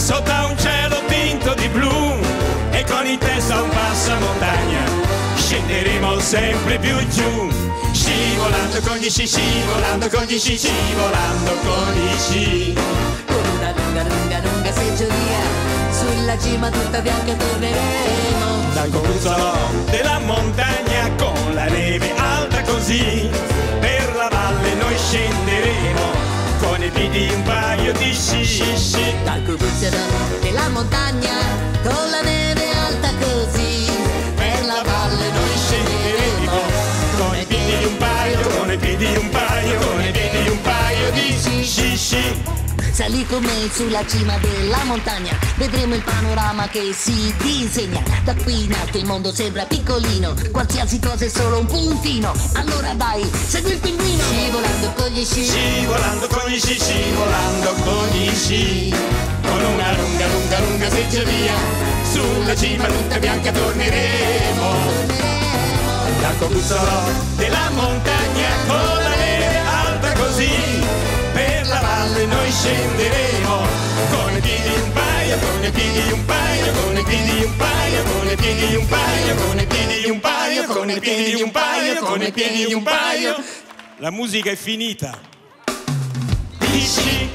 sotto a un cielo tinto di blu, e con in testa un passamontagna scenderemo sempre più giù, scivolando con gli sci, scivolando con gli sci, scivolando con gli sci. Con una lunga, lunga, lunga seggiovia, sulla cima tutta bianca torneremo. Dal coruzzolo della montagna, con la neve alta così, per la valle noi scenderemo, con i piedi un paio di sci. Dal coruzzolo della montagna, con la neve alta così, per la valle noi scenderemo, con i piedi un paio, con i piedi un paio, con i piedi un paio di sci. Salì con me sulla cima della montagna, vedremo il panorama che si disegna. Da qui in alto il mondo sembra piccolino, qualsiasi cosa è solo un puntino. Allora dai, segui il pinguino, scivolando con gli sci, scivolando con gli sci, scivolando con gli sci. Con una lunga, lunga, lunga seggiovia, sulla cima tutta bianca torneremo. Dal coruzzolo della montagna, con la neve alta così, per la valle noi scenderemo, con i piedi un paio, con i piedi un paio, con i piedi un paio, con i piedi un paio, con i piedi un paio, con i piedi un paio, con i piedi un paio. La musica è finita. Dici?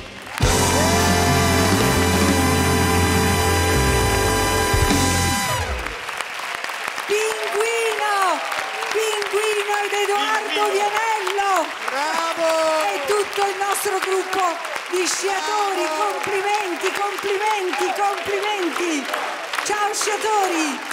Pinguino ed Edoardo Vianello. Bravo! E tutto il nostro gruppo di sciatori, complimenti, complimenti, complimenti. Ciao sciatori!